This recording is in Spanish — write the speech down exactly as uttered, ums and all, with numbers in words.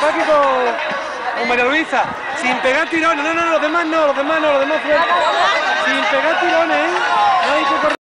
está aquí con, con María Luisa. Sin pegar tirones, no, no, los demás no, los demás no, los demás fuera. Sin pegar tirones, ¿eh? No hay que correr.